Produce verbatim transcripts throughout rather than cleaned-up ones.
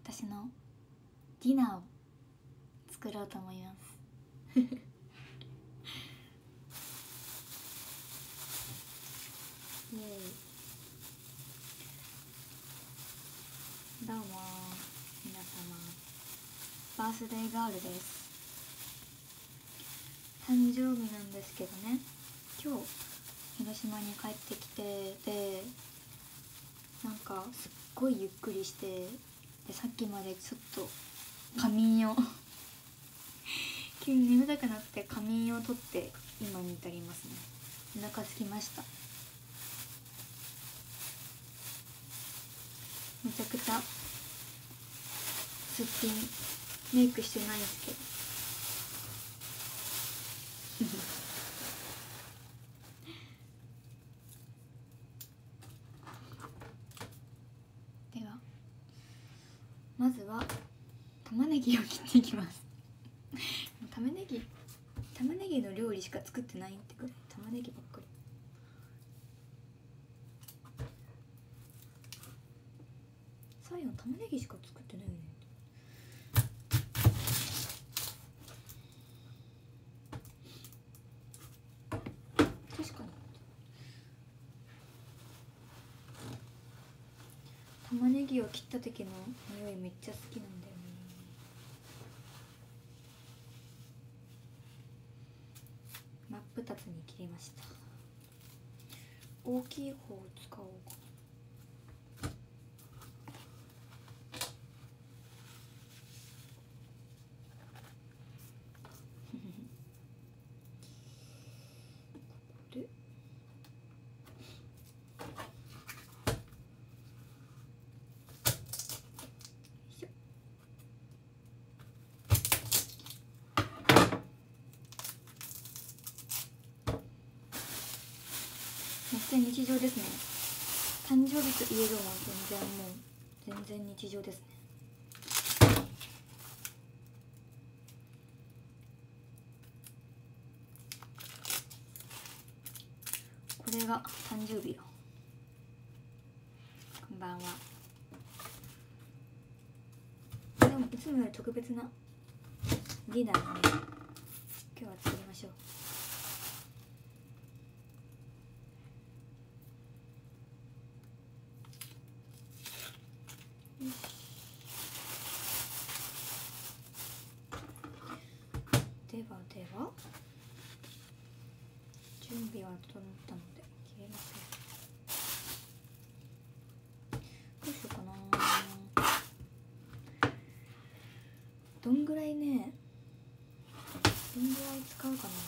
私のディナーを作ろうと思いますイエーイ。どうも皆様、バースデーガールです。誕生日なんですけどね、今日広島に帰ってきて、でなんかすっごいゆっくりして、でさっきまでちょっと仮眠を急に眠たくなって仮眠をとって今に至りますね。お腹空きました。めちゃくちゃすっぴん、メイクしてないんですけどではまずは玉ねぎを切っていきます玉ねぎ玉ねぎの料理しか作ってないってくらい玉ねぎばっかり。サイヤン玉ねぎしか作ってないよね。確かに玉ねぎを切った時の匂いめっちゃ好きなんだよね。真っ二つに切りました。大きい方を使おうかな。でめっちゃ日常ですね。誕生日といえども全然もう全然日常ですね。これが誕生日よ。こんばんは。でもいつもより特別なディナーだね。今日は作りましょう。ではでは準備は整ったので切れません。どうしようかな。どんぐらいねどんぐらい使うかな。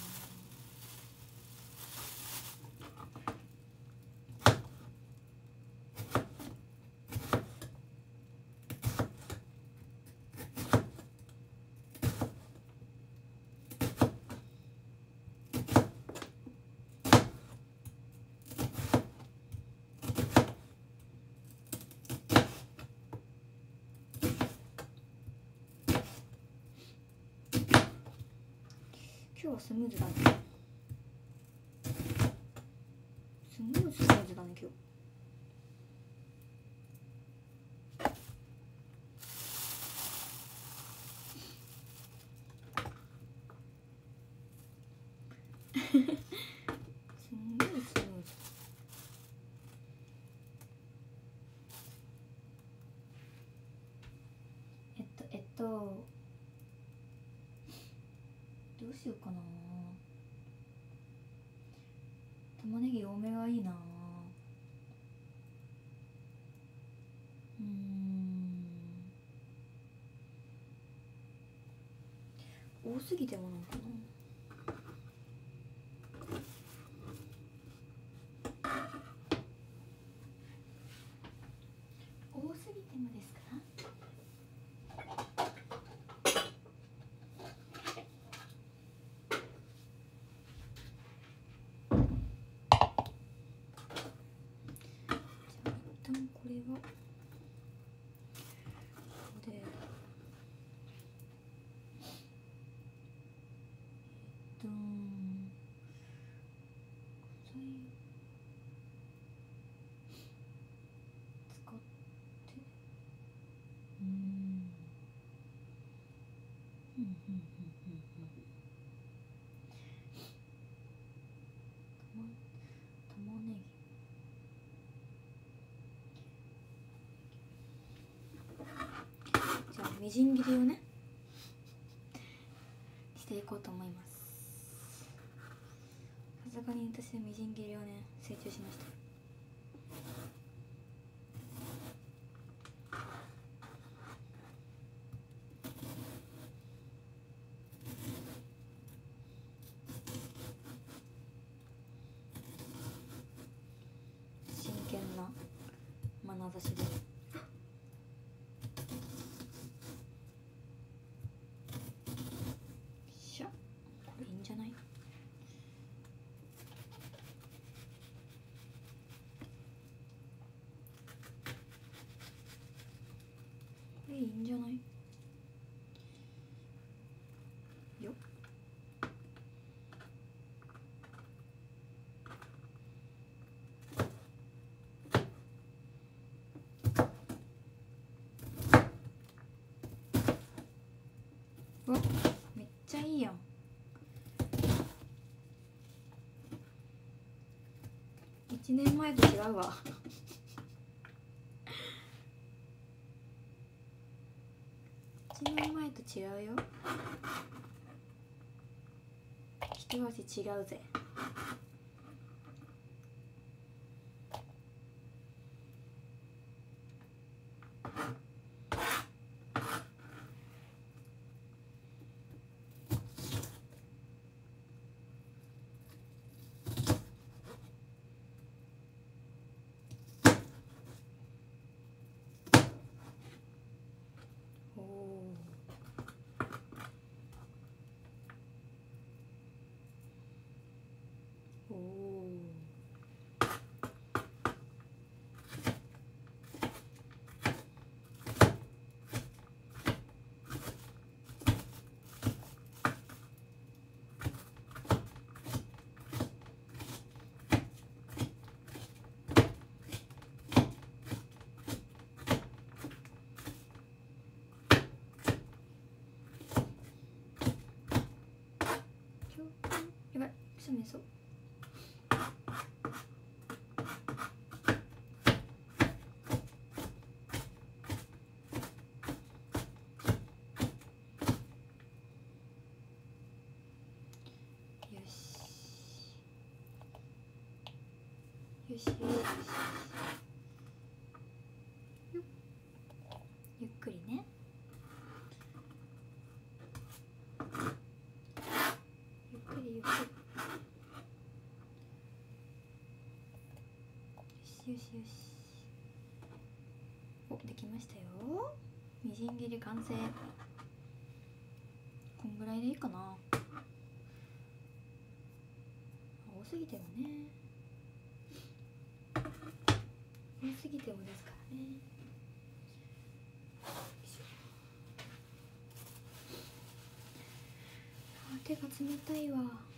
今日はスムーズだね。スムーズスムーズだね今日。すんごいスムーズ。えっとえっとどうしようかな。玉ねぎ多めがいいな。うーん多すぎてもなのかな。多すぎてもですか。これはここでドーン使ってうーんうんうんうんうんうん。玉ねぎ、じゃあみじん切りをねしていこうと思います。さすがに私はみじん切りをね成長しました。真剣な眼差しで。しゃ、これいいんじゃない？これいいんじゃないよ。うわ、めっちゃいいやん。いちねんまえと違うわいちねんまえと違うよ。一味違うぜ。おお。おお。やばい、くしゃみそう。よしよしよしよし。よっ、ゆっくりね。ゆっくりゆっくり。よしよしよし。お、できましたよ。みじん切り完成。こんぐらいでいいかな。多すぎてもね、多すぎてもですからね。あ、手が冷たいわ。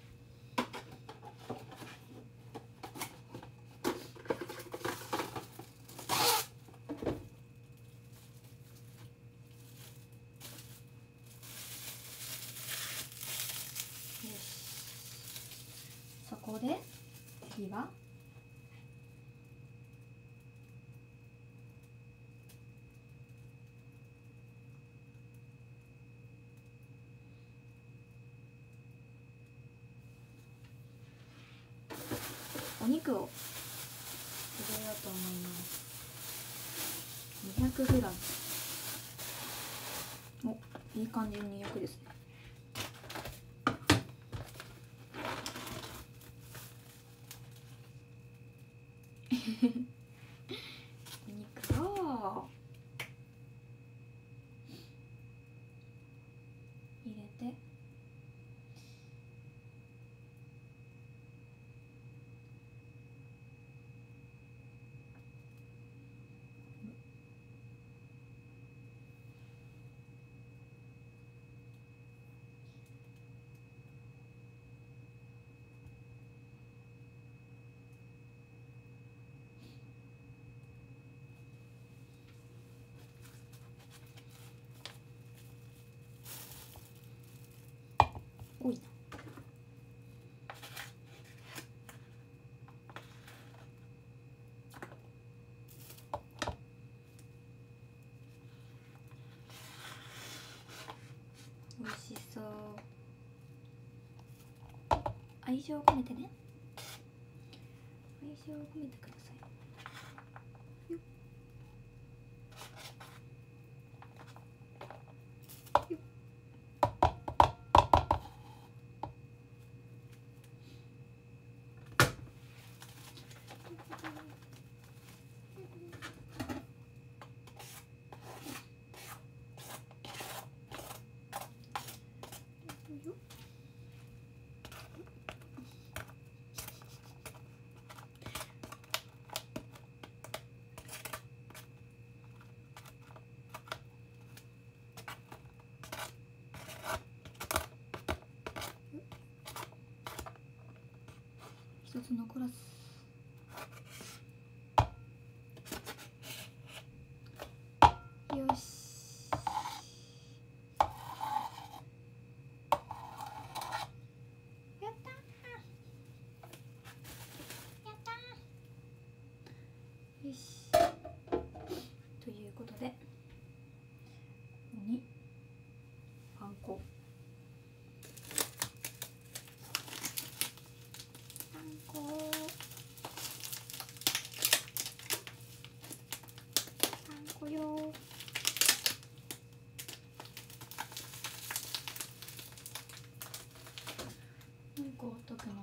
そこで次はお肉を入れようと思います。 にひゃくグラム。 お、いい感じににひゃくですね。お肉を入れて、 愛情を込めてね。愛情を込めてください。よっよっ。一つ残らず。よし。やったー。やったー。よし。ということで、ここにパン粉。パン粉。パン粉よー。なんかあったっけな。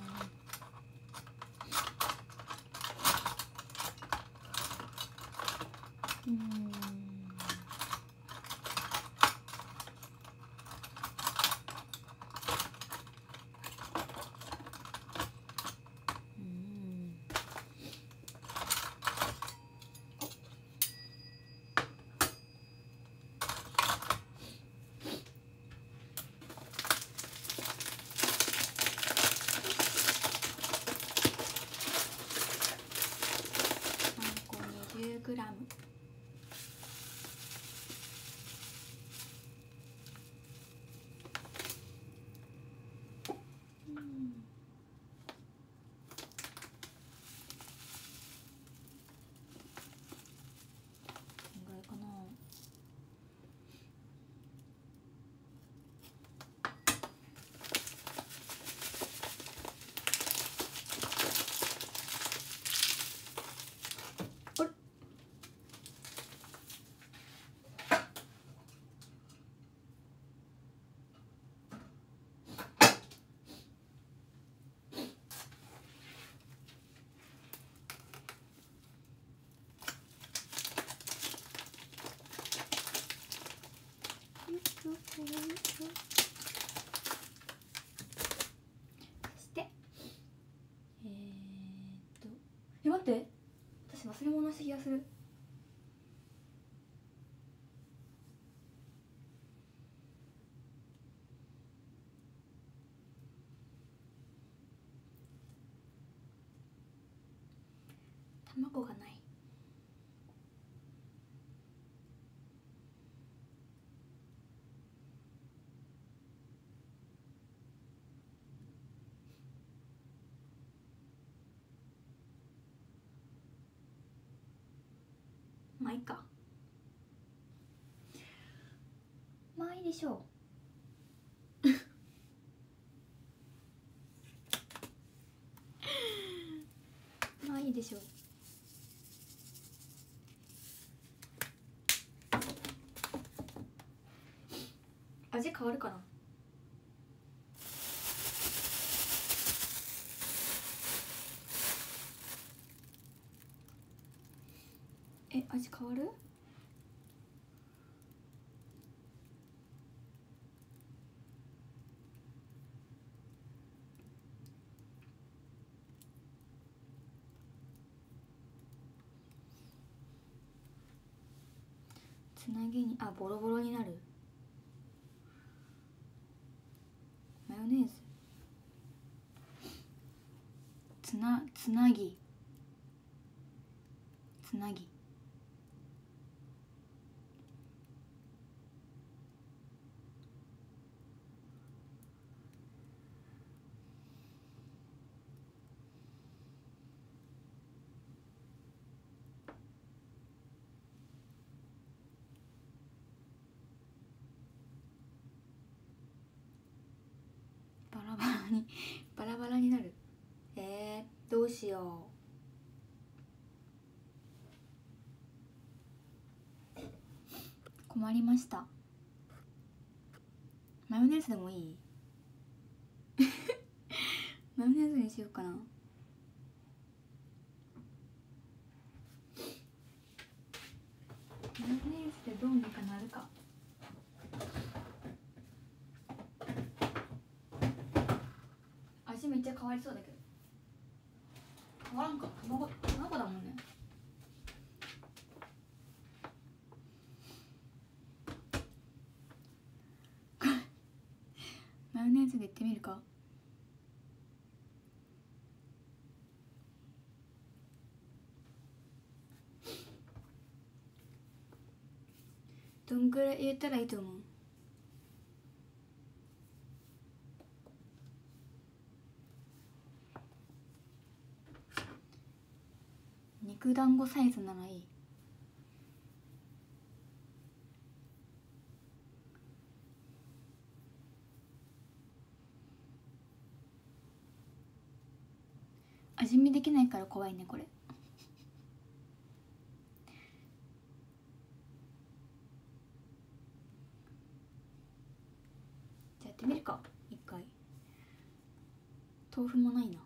うーん。うん。パン粉にじゅうグラム。うん。こんぐらいかな。あれ。そしてえー、っとえ待って、私忘れ物した気がする。卵がない。まあいいか。まあいいでしょう。まあいいでしょう。味変わるかな。え、味変わる？つなぎに、あ、ボロボロになる。マヨネーズ。つな、つなぎ。つなぎ。バラバラにバラバラになる。 困りました。マヨネーズでもいいマヨネーズにしようかな。マヨネーズでどうにかなるか。味めっちゃ変わりそうだけど。変わらんか。卵卵だもんね。マヨネーズでいってみるか。どんぐらい入れたらいいと思う？肉団子サイズならいい。味見できないから怖いねこれ。じゃあやってみるか一回。豆腐もないな。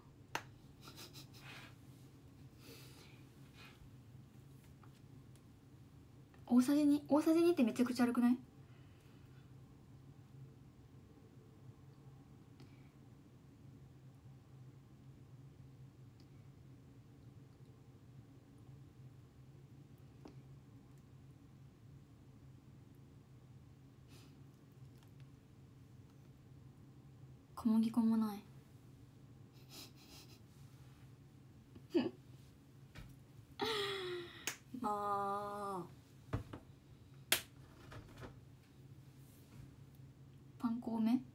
大さじに大さじにってめちゃくちゃ悪くない？小麦粉もないまあパン粉多め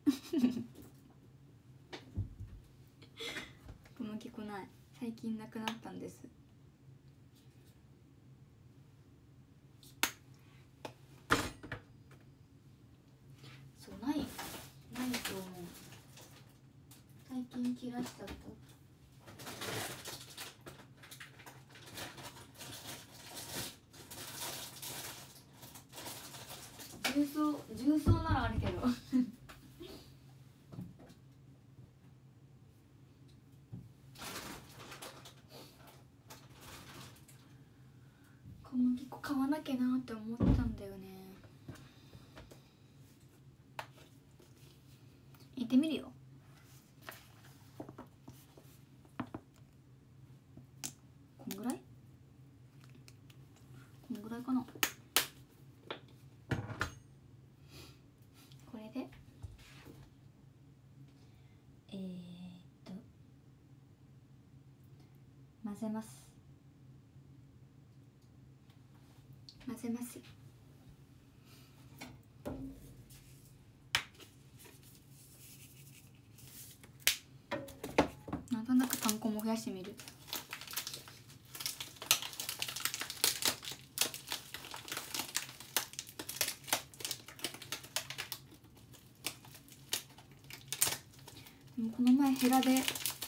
小麦粉ない。最近なくなったんです。そうないないと思う。最近切らしちゃった。重曹重曹ならあるけど小麦粉買わなきゃなって思ったんだよね。行ってみるよ。こんぐらいこんぐらいかな。これでえー、っと混ぜます。混ぜます。なんとなくパン粉も増やしてみる。この前ヘラでヘ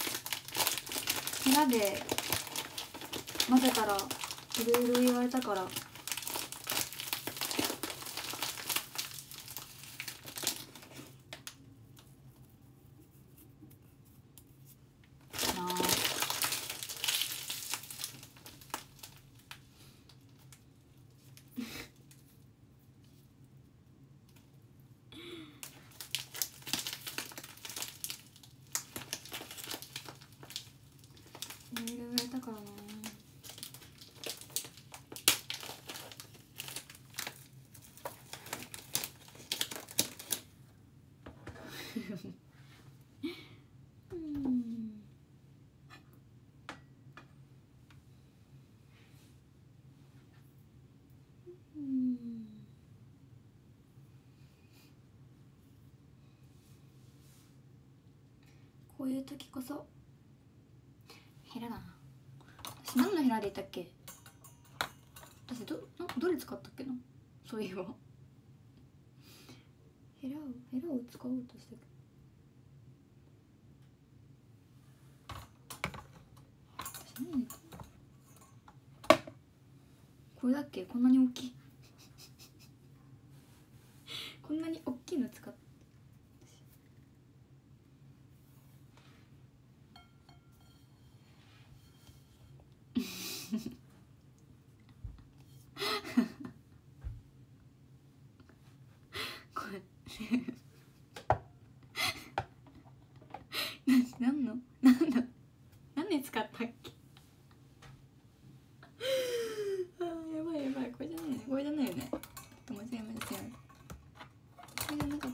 ラで混ぜたらいろいろ言われたからいろいろ言われたからな。うんうんこういう時こそヘラだな。私何のヘラでいたっけ？私どなんかどれ使ったっけな。そういえばヘラをヘラを使おうとしたけど私何だっけ？これだっけ？こんなに大きい何の何の何で使ったっけあーやばいやばい、これじゃないよね、これじゃないよね、間違え間違え、これじゃなかった、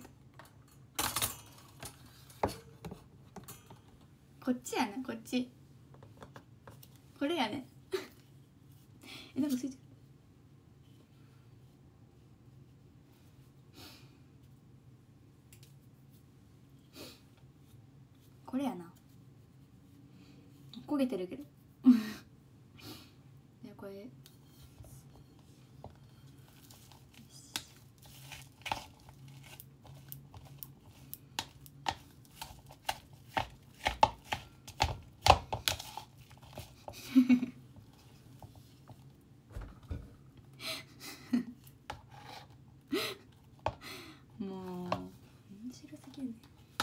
こっちやね、こっち、これやねえ、なんかついてる、これやな、焦げてるけどでこれもう面白すぎるね。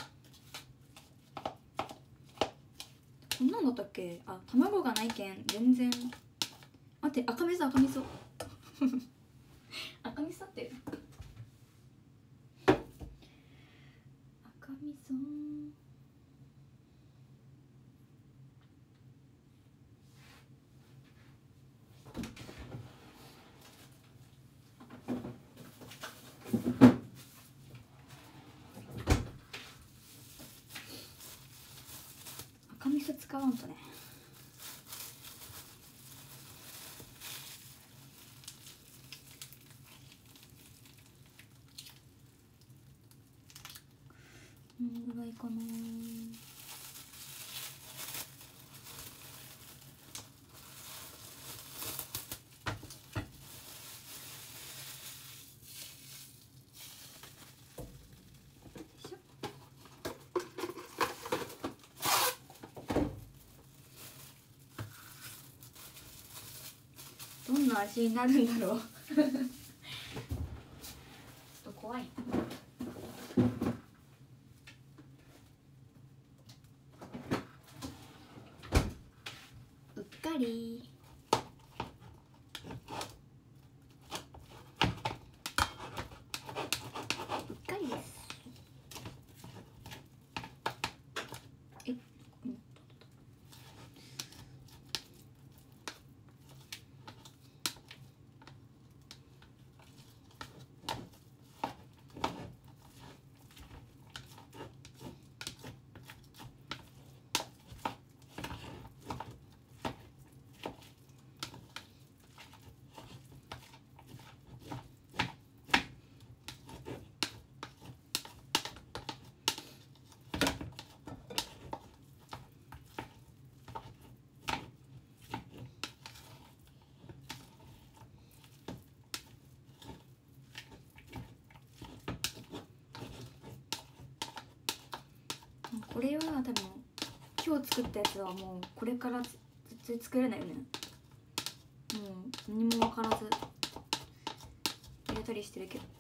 こんなんだったっけ。あ、卵がないけん全然。待って、赤味噌赤味噌赤味噌って赤味噌、赤味噌使わんとね。このぐらいかな。どんな味になるんだろうちょっと怖い。うっかりうっかりです。え、うん、これは多分今日作ったやつはもうこれから絶対作れないよね。もう何も分からず入れたりしてるけど、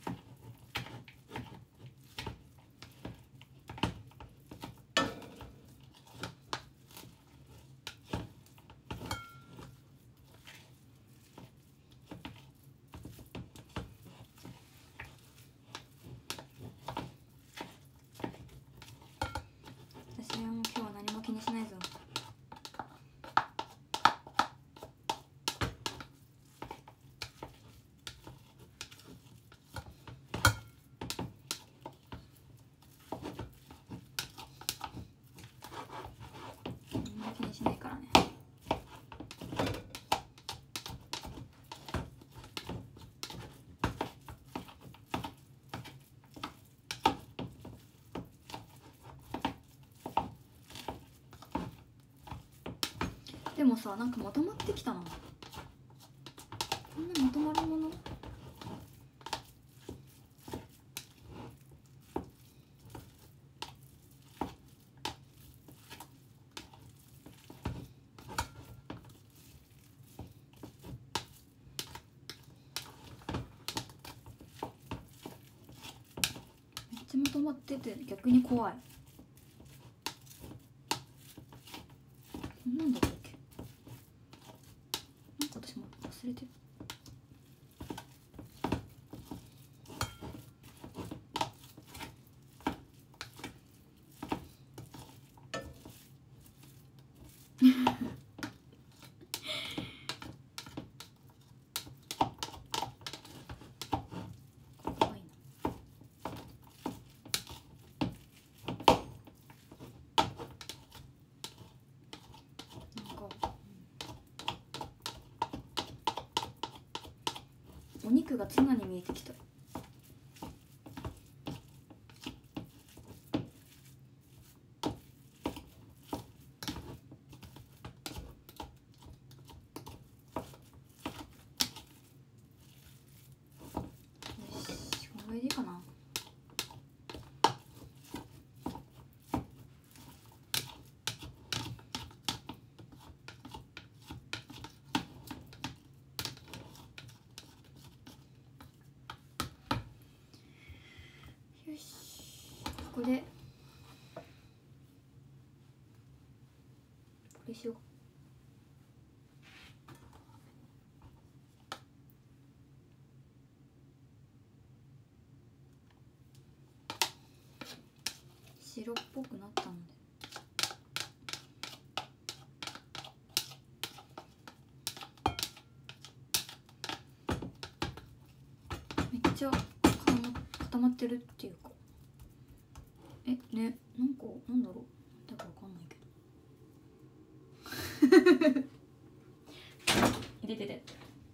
私はもう今日は何も気にしないぞ。何も気にしないからね。でもさ、なんかまとまってきたな。こんなまとまるもの。めっちゃまとまってて逆に怖い。なんだったっけ。なんか私も忘れてる。 怖いな。なんかお肉がツナに見えてきた。これでいいかな。よし、ここでこれしよう。白っぽくなったのでめっちゃ固まってるっていうか、えね、なんかなんだろう、だかわかんないけど入れてて、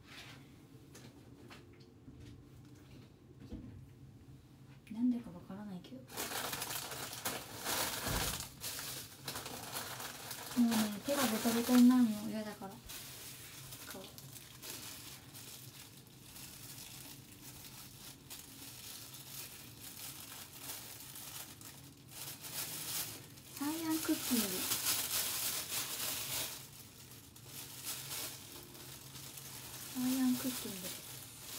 なんでかわからないけど、もうね手がベタベタになるの嫌だから。サイアンクッキング、サイアンクッキングです。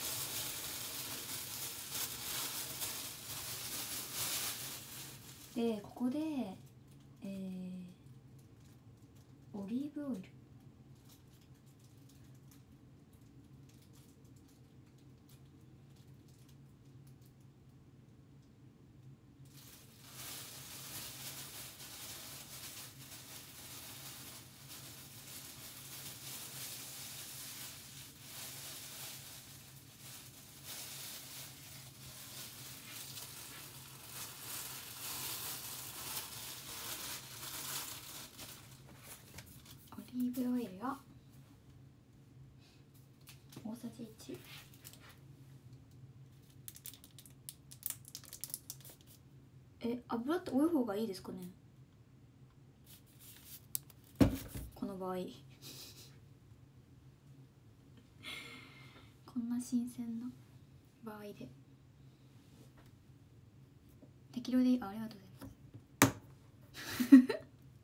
でここで、えー、オリーブオイル、オリーブオイルが大さじいち。え、油って多い方がいいですかね、この場合こんな新鮮な場合で適量でいい。あ、ありがとうございます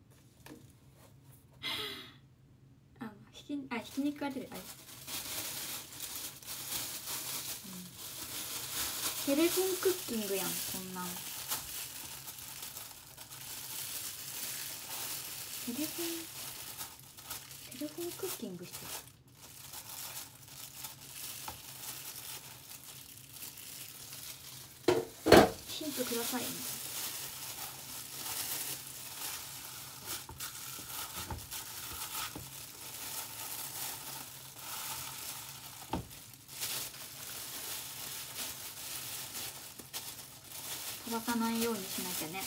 あ、ひき、あ、ひき肉が出る、あれ、うん、テレフォンクッキングやん、こんなん。テレフォンテレフォンクッキングしてる。ヒントくださいね。飛ばさないようにしなきゃね。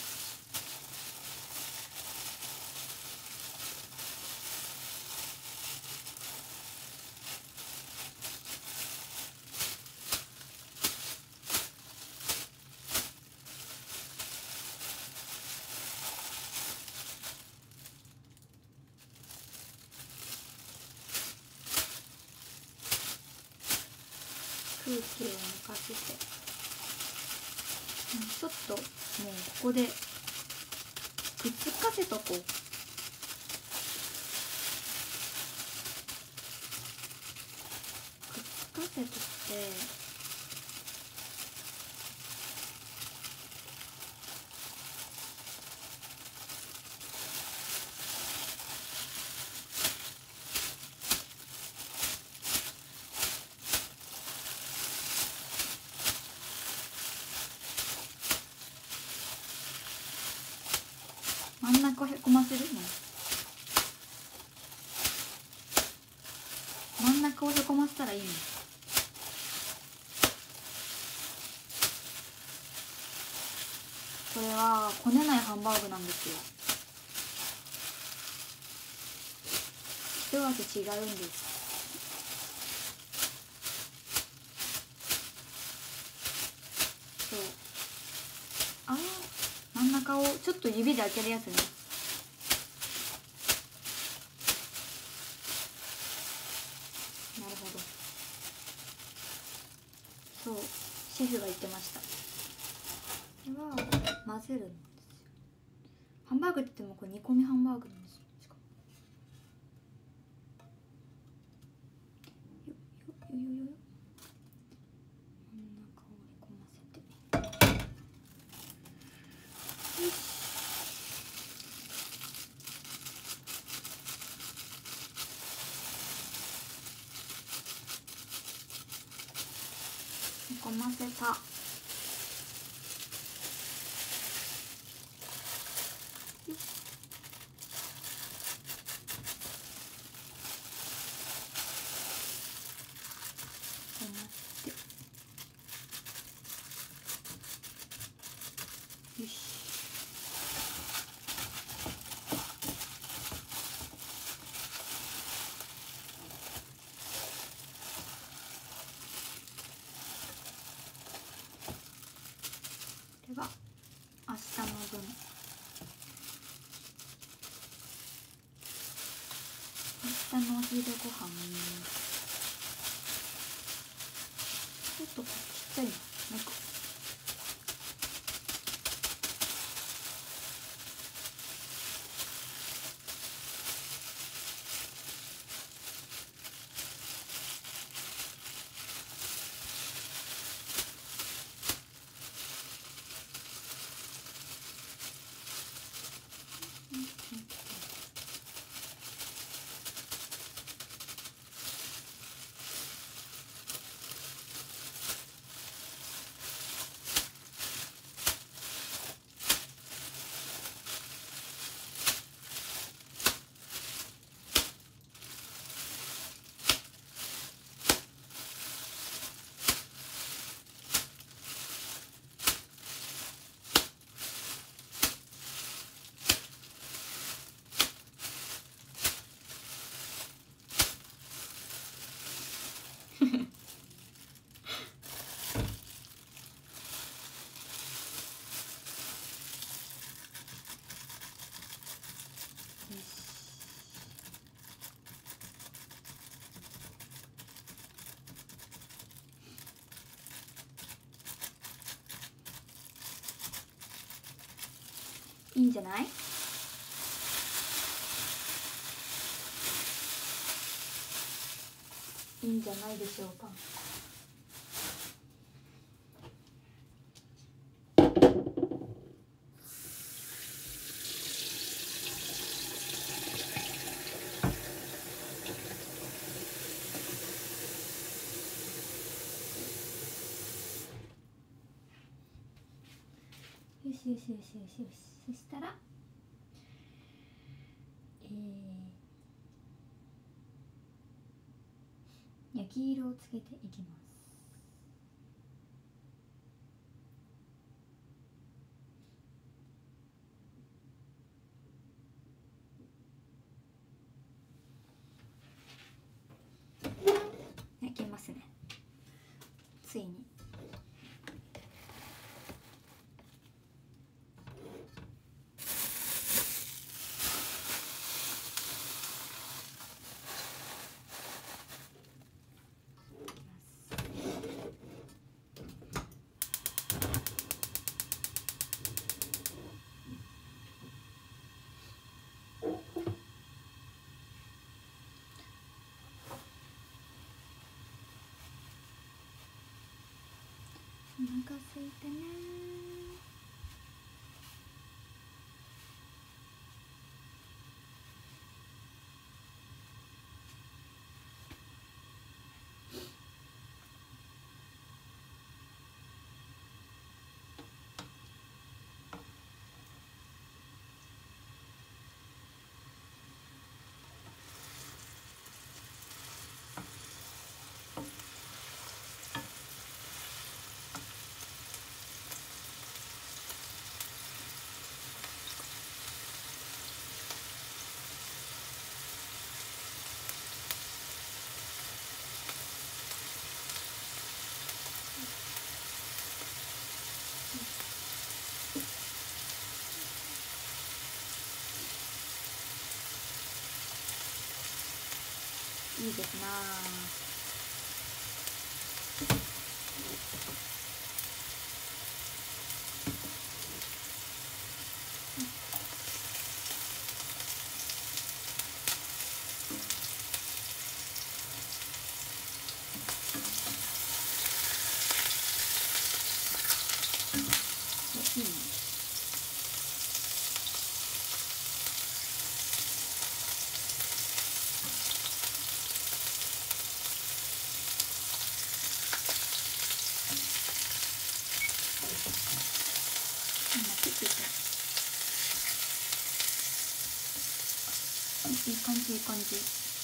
空気を抜かせて、ちょっともうここでくっつかせとこう。くっつかせとって真ん中へこませるの。 込ませたらいいの。これはこねないハンバーグなんですよ。一味違うんです。そう、あー、真ん中をちょっと指で開けるやつね。なるほど。そう、シェフが言ってました。これは混ぜるんですよ。ハンバーグって言ってもこれ煮込みハンバーグなんですよ。しかもよよよよよよ、真ん中を折り込ませて、よし。煮込ませた。よし。これは明日の分。明日のお昼ご飯。ちょっとちっちゃいな。なんかいいんじゃない？いいんじゃないでしょうか。よしよしよしよしよし。そしたら、えー、焼き色をつけていきます。焼きますね。ついに。お腹空いてね。 いいですなあ。いいね。いい感じいい感じ。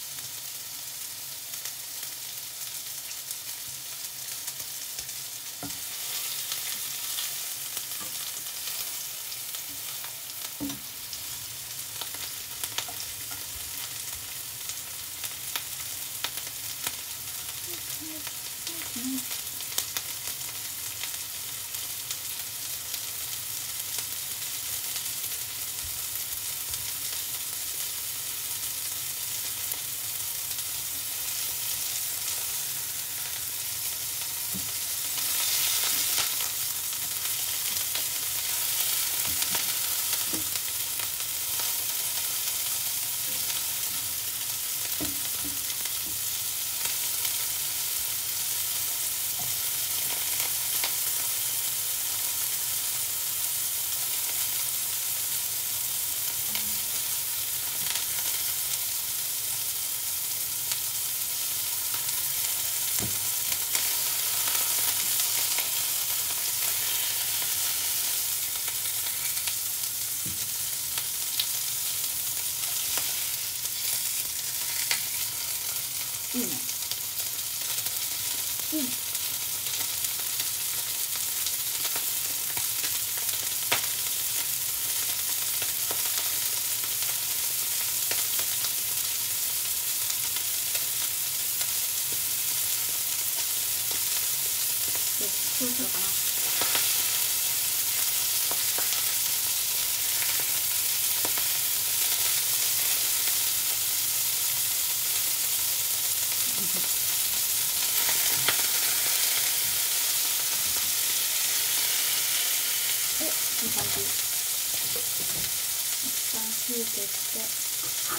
いいね。いいね。よし、どうしようかな。お、いい感じ。一旦火消して。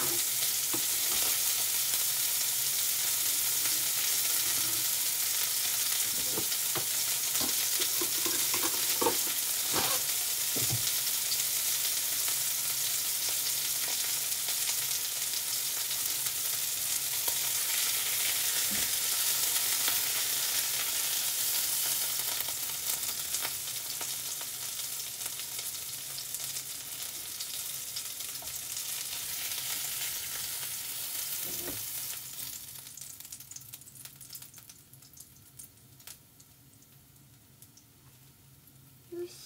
よし。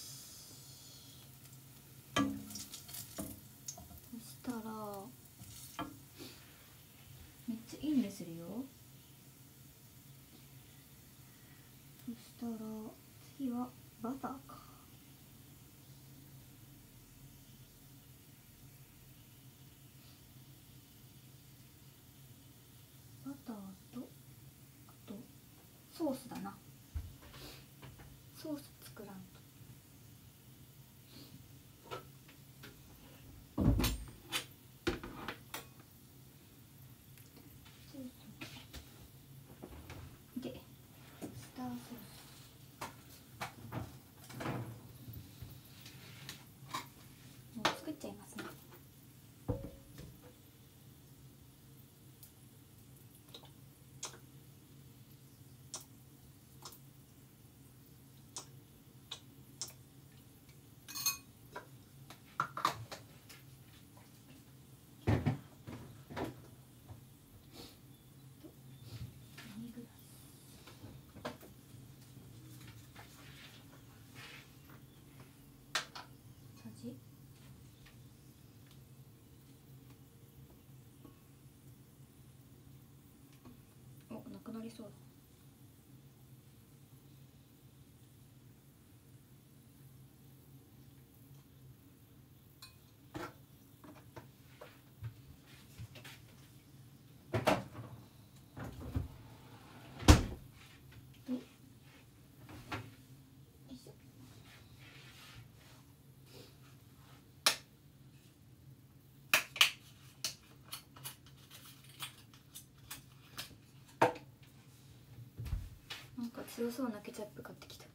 そしたらめっちゃいい匂いするよ。そしたら次はバターか。バターとあとソースだな。ソース作らんと。でスターソースもう作っちゃいますね。 強そうなケチャップ買ってきた。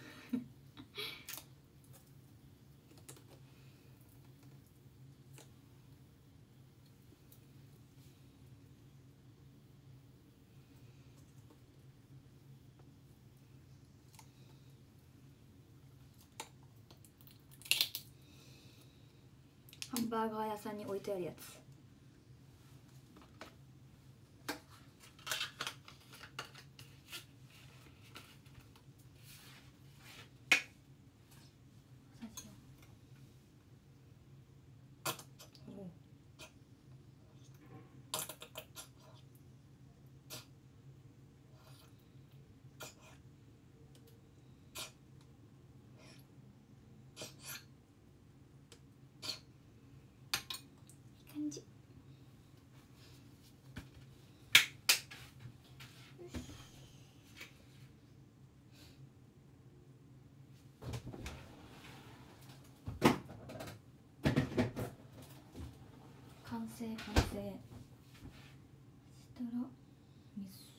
ハンバーガー屋さんに置いてあるやつ。感じ。完成完成。そしたら水。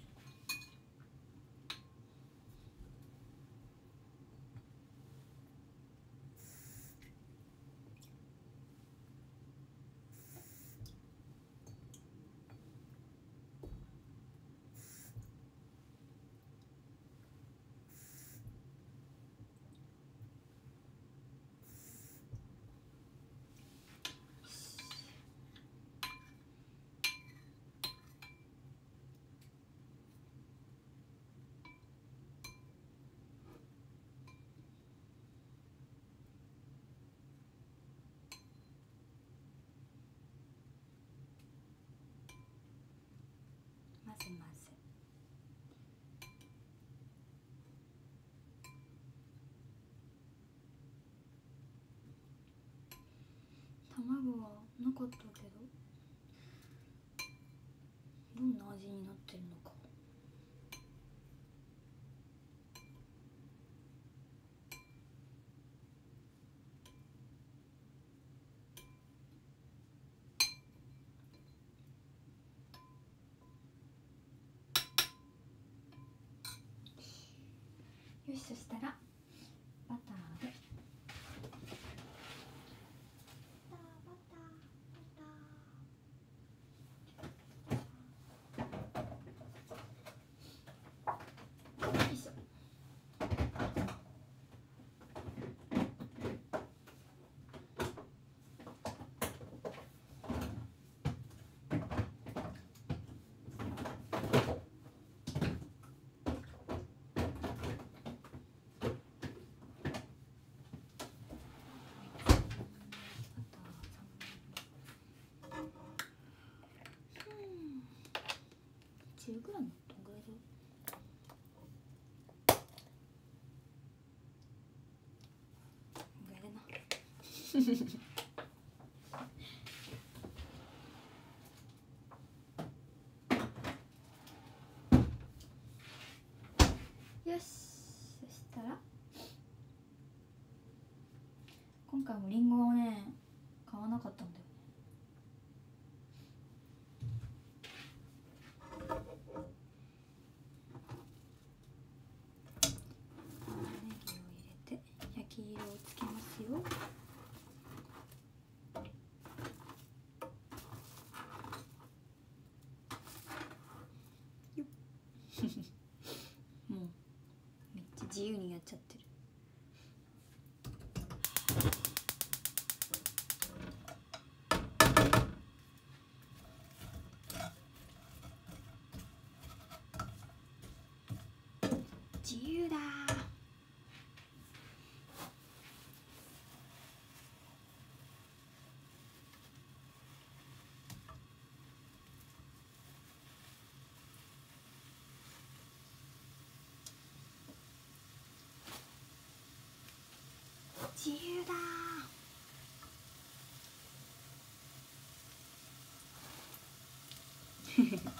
混ぜ混ぜ。卵はなかったけど、どんな味になってるのか。よし、そしたらバターで。じゅうグラムどんぐらいだろう。こんぐらいだな。よし、そしたら今回もリンゴをね買わなかったんだよ。黄色をつけますよ。よもうめっちゃ自由にやっちゃってる。自由だー。自由だー。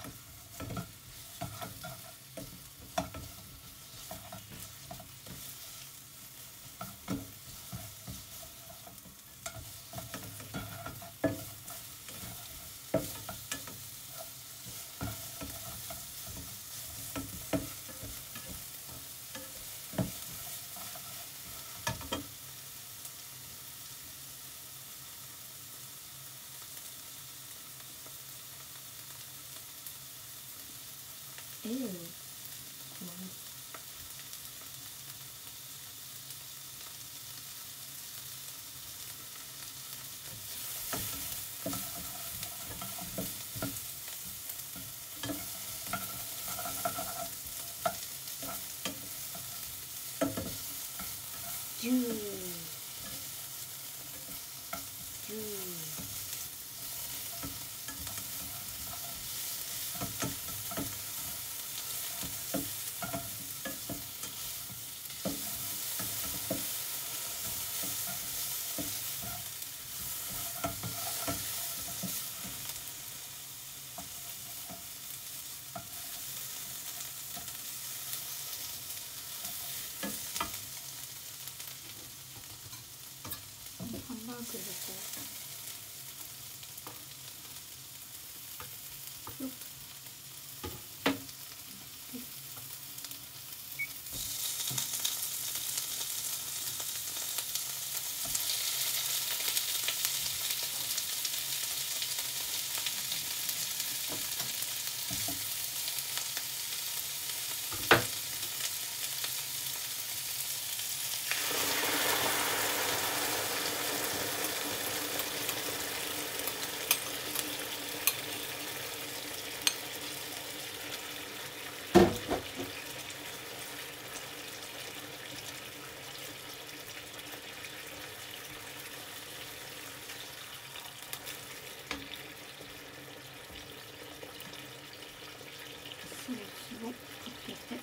じゅう、じゅう、ハンバーグ入れてよっ。ソースをかけて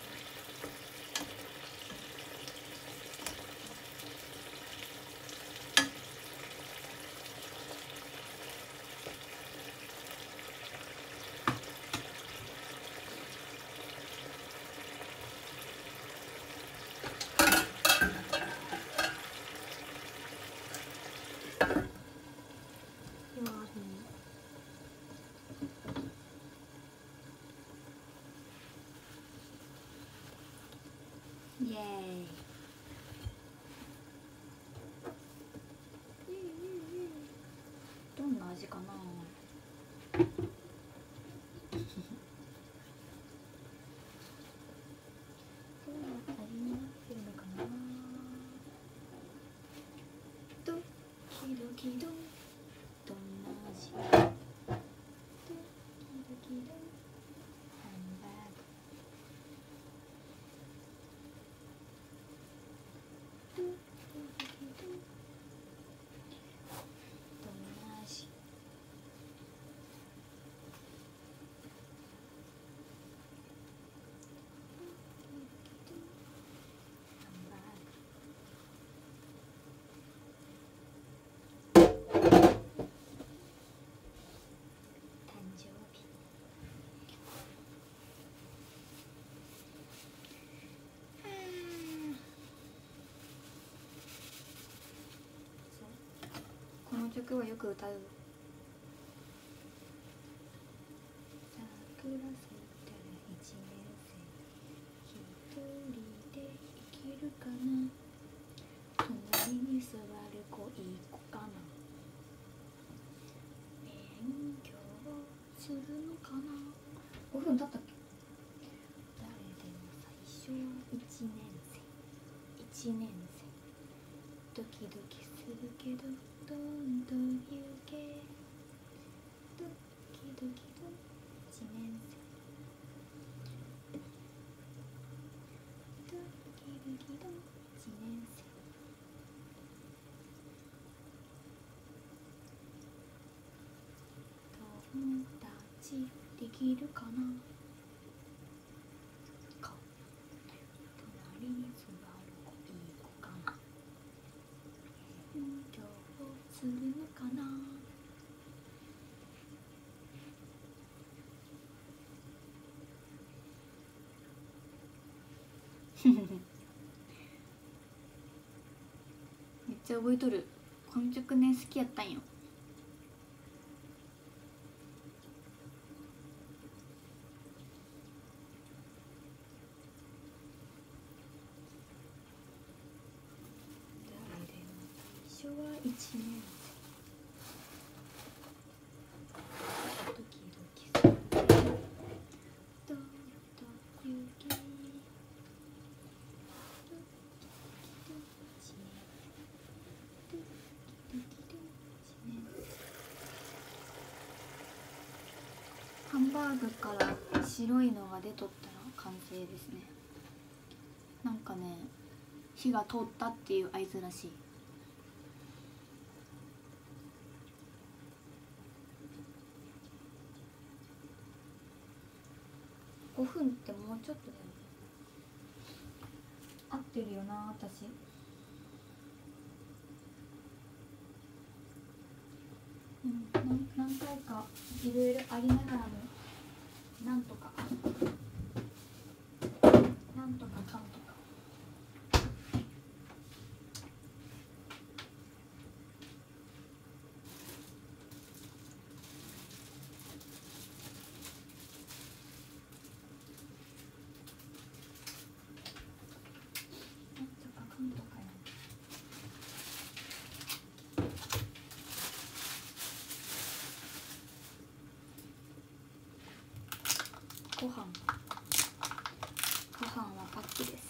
イエーイ。どんな味かな。どんな味になってるのかな。ドキドキドン、どんな味。ドキドキドン、ハンバーグ。ドキドキドン、どんな味。この曲はよく歌う。桜咲いたら一年生、一人で生きるかな。隣に座る子いい子かな。勉強するのかな。ごふん経ったっけ。誰でも最初は一年生、一年生。ドキドキするけどどんどん行け。ドキドキド一年生。ドキドキド一年生。友達できるかな。か隣に座る子いい子かな。勉強するのかな。めっちゃ覚えとる。この曲ね、好きやったんよ。誰でも最初は一年生。ドキドキするけどどんどん行け。ドキドキド一年生。ドキドキド一年生。ハンバーグから白いのが出とったら完成ですね。なんかね、 火が通ったっていう合図らしい。ごふんってもうちょっとだよね。合ってるよな私。うん、何, 何回かいろいろありながらもなんとかなんとかかんとか。なんとかかんとかや。ご飯ご飯はパックです。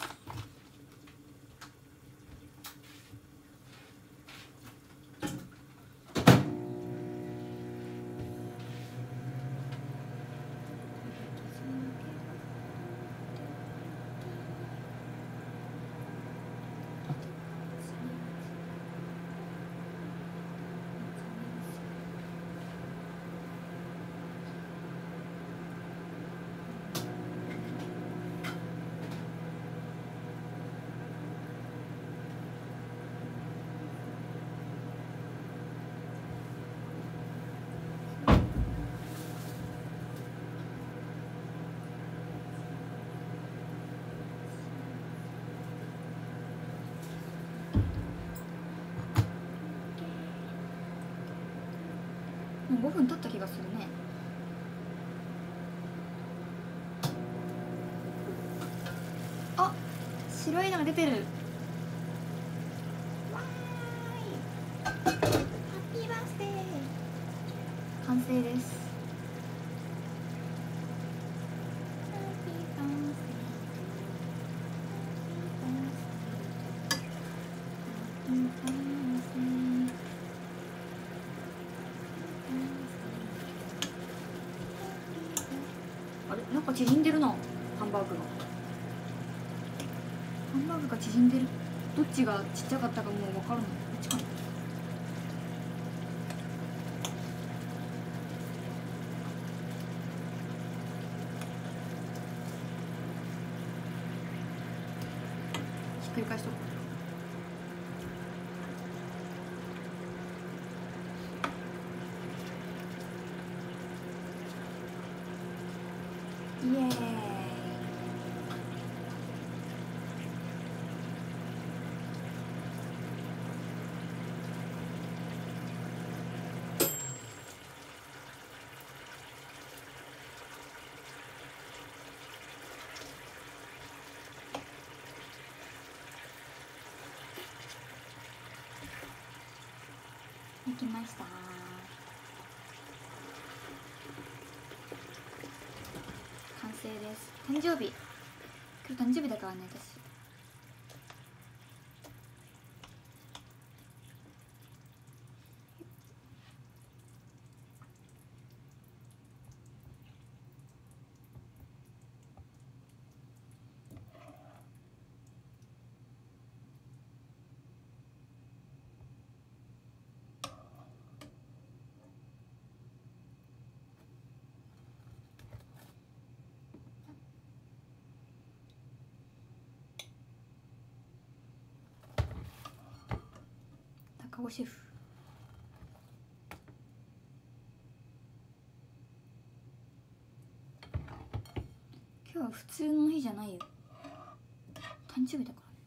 もうごふん経った気がするね。あ、白いのが出てる。わーい、ハッピーバースデー。完成です。ハッピーバースデー、ハッピーバースデー。あれ、なんか縮んでるな、ハンバーグが。ハンバーグが縮んでる。どっちがちっちゃかったかもう分からない。こっちかな。ひっくり返しとこう。イエーイ。できました。完成です。誕生日、今日誕生日だからね私。高尾シェフ。今日は普通の日じゃないよ。誕生日だからね。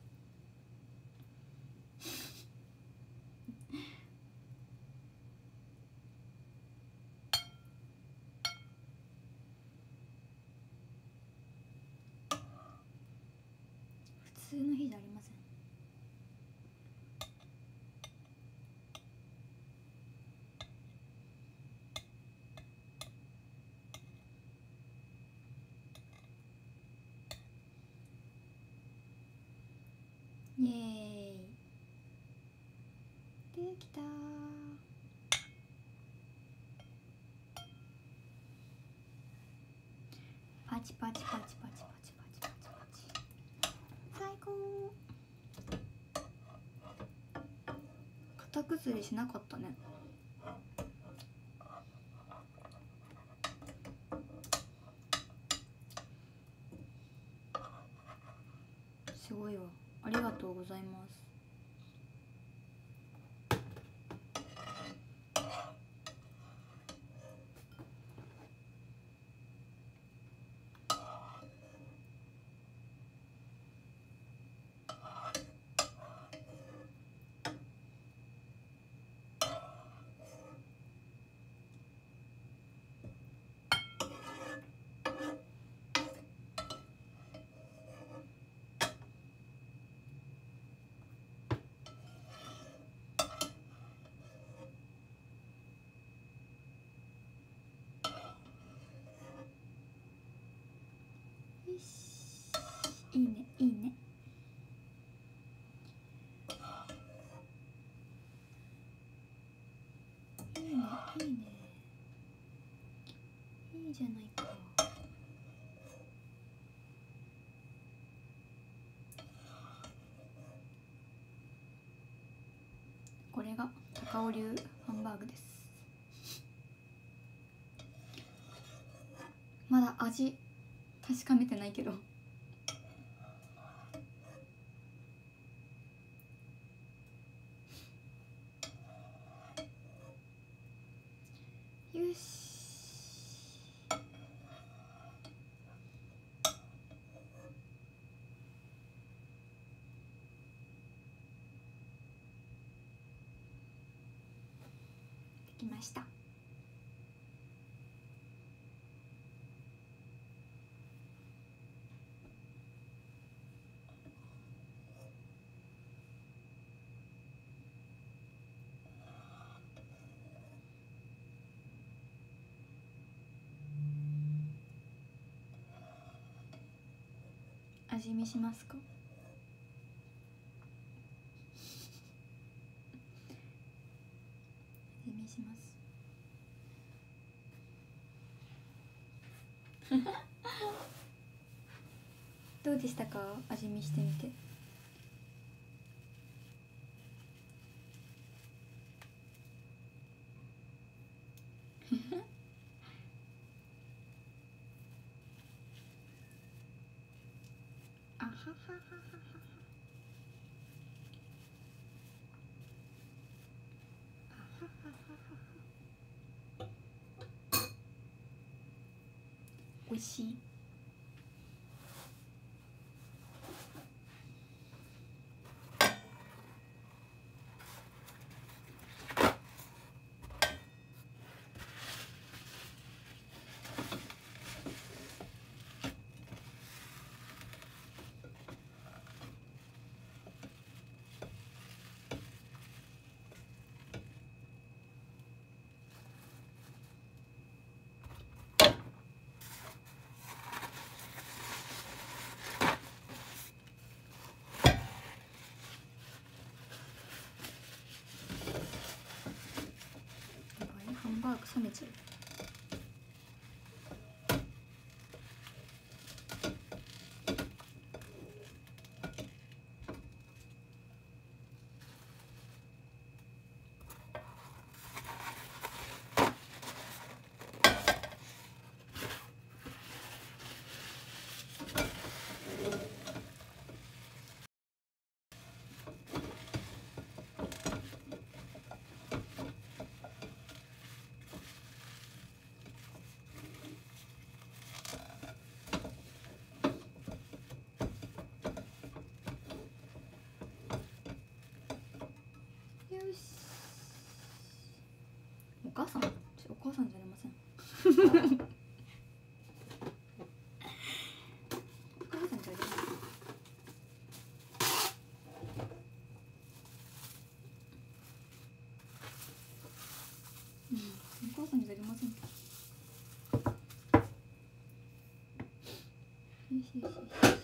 普通の日じゃありません。イエーイ、できたー。パチパチパチパチパチパチパチパチ、最高。 型崩れしなかったね。すごいわ、ありがとうございます。いいねいいね。いいねいいね、いいじゃないか。これが高尾流ハンバーグです。まだ味確かめてないけど、よし。できました。味見しますか？味見します。どうでしたか？味見してみて。あははははは。おいしい。ハンバーグ冷めちゃう。よし。お母さん、お母さんじゃありません。お母さんじゃありません。うん、お母さんじゃありません。よしよしよし。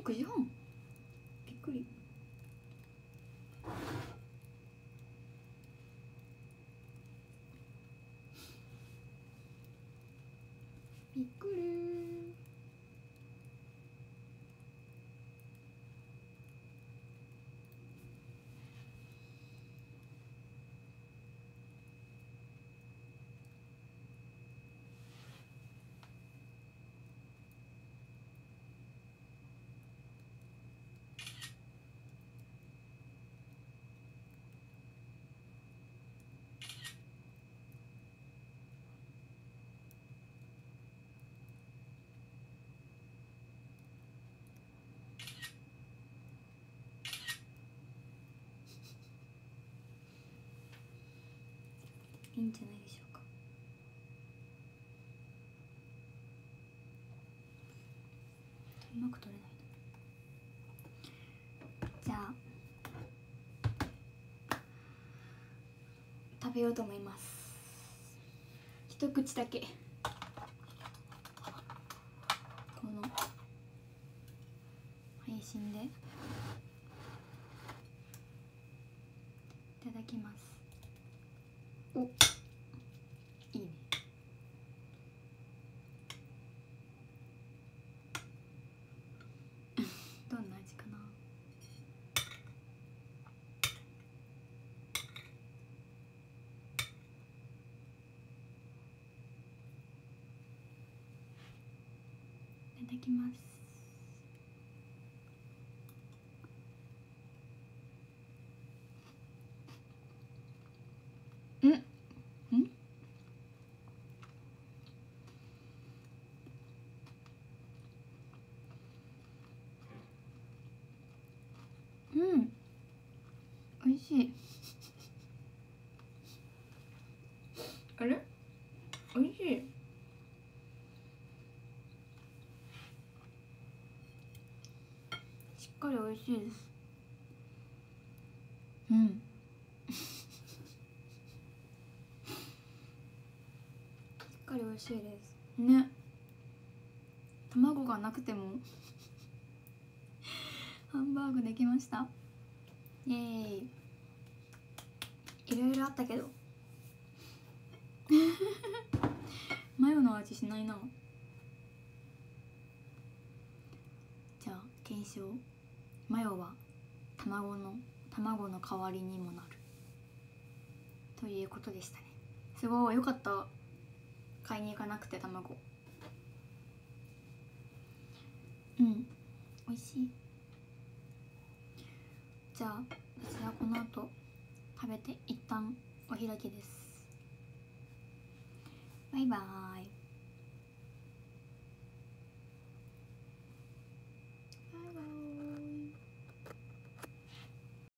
くじはん、びっくり。びっくり。いいんじゃないでしょうか。うまく取れないな。じゃあ食べようと思います。一口だけこの配信でいただきます。お、いいね。どんな味かな。いただきます。んんうん、おいしい。あれ、おいしい。しっかりおいしいです。うん。しっかりおいしいですね。卵がなくてもハンバーグできました。イエーイ。いろいろあったけどマヨの味しないな。じゃあ検証。マヨは卵の卵の代わりにもなるということでしたね。すごいよかった。買いに行かなくて卵。うん、おいしい。じゃあ私はこの後食べて一旦お開きです。バイバーイ。